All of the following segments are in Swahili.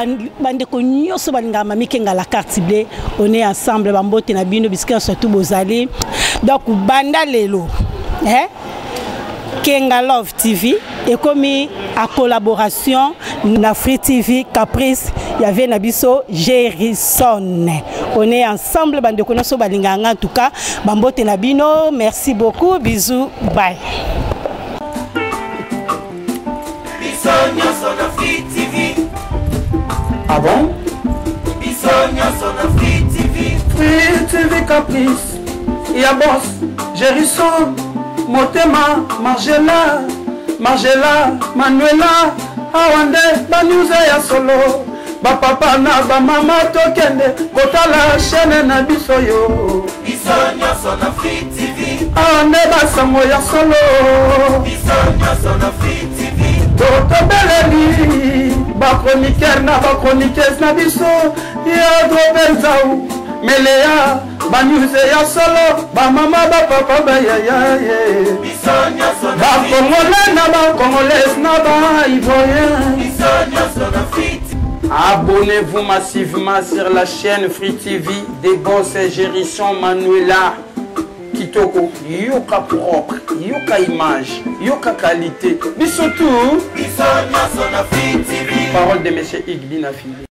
bandeko nyonso balinga mami kenga la carte bleue on est ensemble bambote na bino bisika surtout bozali donc banda lelo Kenga Love TV et comme à collaboration na Free TV Caprice il y avait Nabiso Jerison on est ensemble bandeko nyonso balinga en tout cas bambote na bino merci beaucoup bisous bye. Free TV. Ah bon? Free TV. Free TV Caprice. Y'a boss, Jerison, Motema, Margela, Manuela, Awande, Banuza ya solo. Ba papa na ba mama tokende, kotala chaîne na biso yo. Free TV. Awande basango ya solo. Free TV. Toto beleli, ba chroniqueur na ba chroniqueuse na biso, ya drobenzau, melea, ba news ya solo, ba mama ba papa ba ya. Ba congolais na ba congolaise na ba ivoirien. Abonnez-vous massivement sur la chaîne Free TV des boss et Gérisson Manuela. Kitoko, yoka propre, yoka image, yoka qualité. Mais surtout, parole de M. Igbina Fili.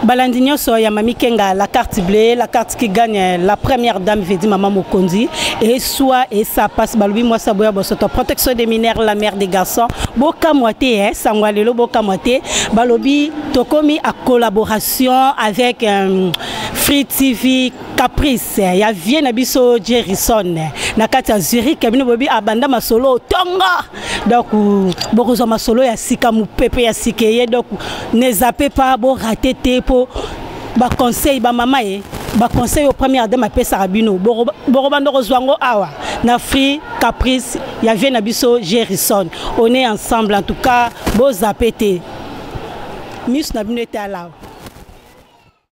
Balandinho soya Mami Kenga, la carte bleue, la carte qui gagne la première dame, veut dire Maman Mokondi. Et soit, et ça passe, Baloubi, moi, ça boya, protection des mineurs, la mère des garçons. Boka moité, Sangwalelo, Boka moité. Baloubi, Tokomi a collaboration avec Free TV Caprice. Il y a Vien Abisso Jerison. Nakata Zurich, Kabino Bobi, Abanda Masolo, Tonga. Donc, Borozo Masolo, ya Sika Moupepe, ya Sikeye. Donc, ne zappez pas, bon, raté pour conseil, maman. Conseil au premier de ma pesa Rabino. Borobando Rozwango Awa. Na Free Caprice, il y a Vien Abisso Jerison. On est ensemble, en tout cas, bon, zappété. Miss Nabino était à la.